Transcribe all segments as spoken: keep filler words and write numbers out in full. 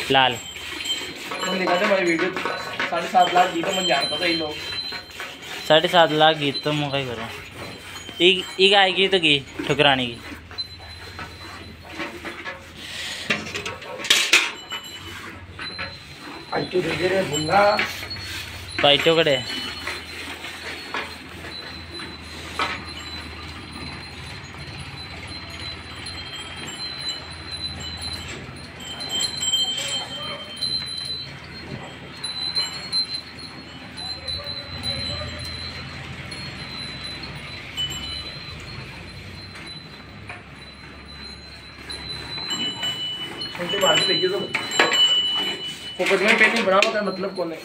लाल video साढ़े सात लाख गीत मन जानता था ये लोग साढ़े सात लाख गीत तो मैं कहीं करूँ एक आएगी तो की ठुकराने की पाइटो कड़े फोकस में पेंटिंग बना होता है मतलब कौन है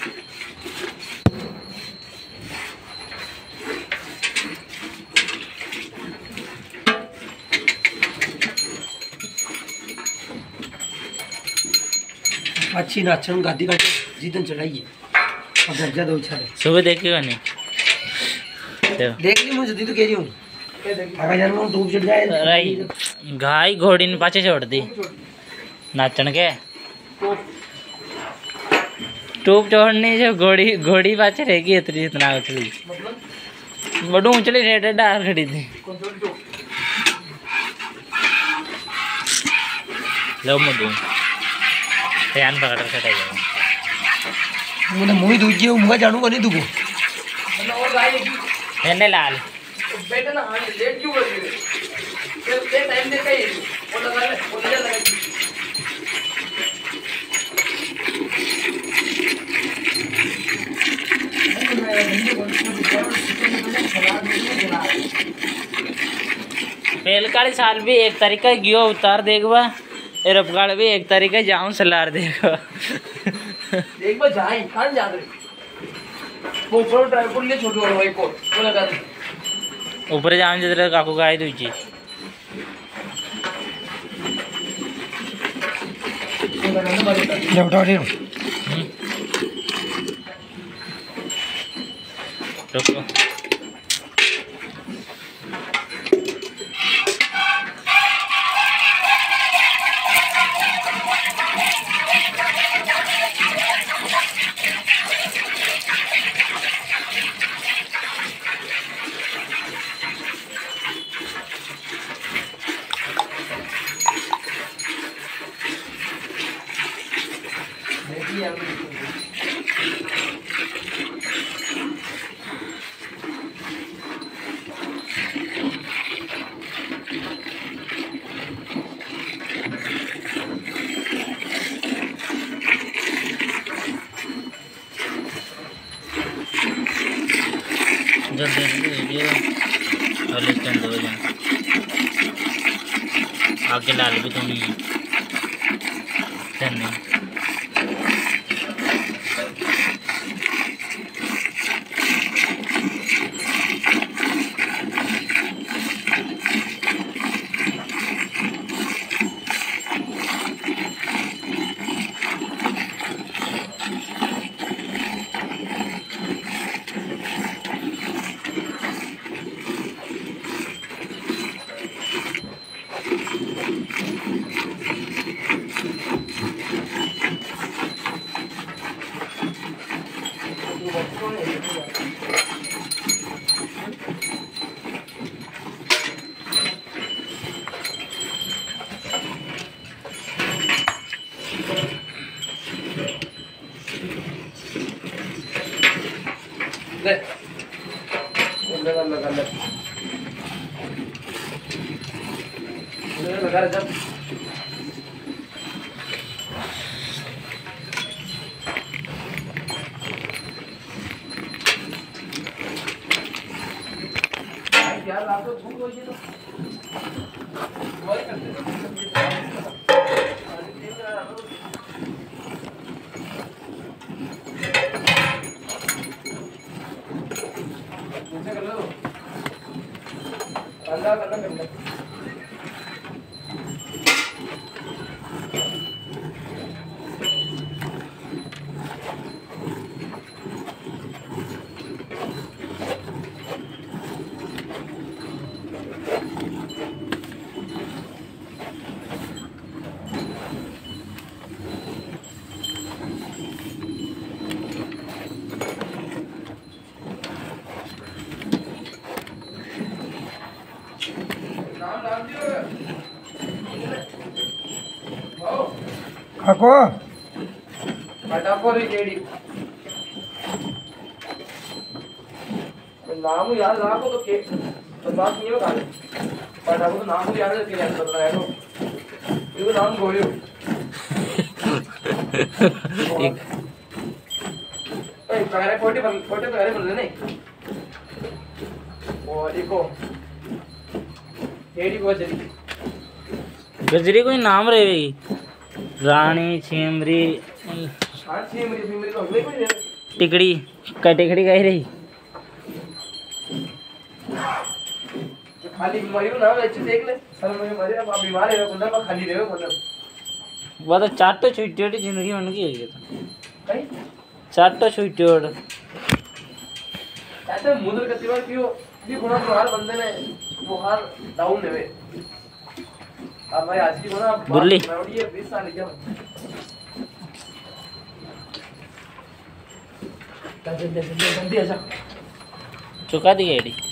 अच्छी नाचन गादी का जीतन चढ़ाइए और दर्जा दो छाड़े सुबह देखेगा नहीं देख ली मुझे तो कह रही हूँ आगा जान में धूप चढ़ जाए राई घाई घोड़ी ने पाछे छोड़ दी नाचन के टूप छोड़नी जो घोड़ी घोड़ी पाछे रहेगी इतनी इतना उछली बड़ू उछली रेड डाल खड़ी थी लो मुझे ध्यान पकड़ कर जाएगा मुझे मुँह दूजी मुँह जानूंगा नहीं दूँ मैंने लाल बेटा ना लेट क्यों कर रही है ये टाइम देता ही वो लगा ले वो ले लगा पेलकाड़ी साल भी एक तरीका गियो उतार देखबा ए रफगाड़ भी एक तरीका जाऊं सलार देखो एक बार जाए कान जा रहे वो ऊपर ट्राइपॉड ले छोटू वाला भाई को वो लगा दे ऊपर जाऊं जरा काकू गाय दूजी ले उठा रही हूं रुको आगे लाल भी तो नहीं है ले लगा लगा ले लगा जब यार आप तो छूट होइए तो वही करते कर लो अंदर अंदर कर लो खाको फटाको रे केड़ी नाम याद रखो तो के तो बात नहीं होगा फटाको तो नाम याद रख के याद पता है तो ये नाम गोलियो एक ए पगारे फोटे बन फोटे पगारे बन नहीं वो देखो केड़ी को चली गजरी कोई नाम रहेगी रानी छिमरी हां छी मेरी मेरी तो अगले कोई टिकड़ी का टिकड़ी कही रही खाली बीमारी ना अच्छे देख ले सर मुझे मरे अब बीमार है कुंडा में खाली रहे कुंडा वो तो चाटो छुट्टी जिंदगी बन गई है कहीं चाटो छुट्टी ऐसे मुदर का तिवार क्यों भी गुना बुहार बंदे ने बुहार डाउन है वे अब भाई आज की गुना बुल्ली ये बीस साल क्या जल्दी जल्दी जल्दी अच्छा चुका दी गाड़ी